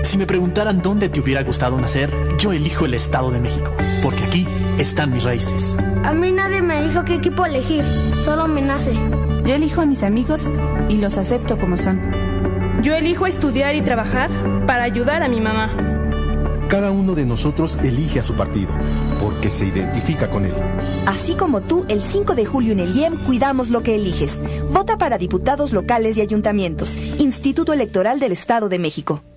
Si me preguntaran dónde te hubiera gustado nacer, yo elijo el Estado de México, porque aquí están mis raíces. A mí nadie me dijo qué equipo elegir, solo me nace. Yo elijo a mis amigos y los acepto como son. Yo elijo estudiar y trabajar para ayudar a mi mamá. Cada uno de nosotros elige a su partido, porque se identifica con él. Así como tú, el 5 de julio en el IEM cuidamos lo que eliges. Vota para diputados locales y ayuntamientos. Instituto Electoral del Estado de México.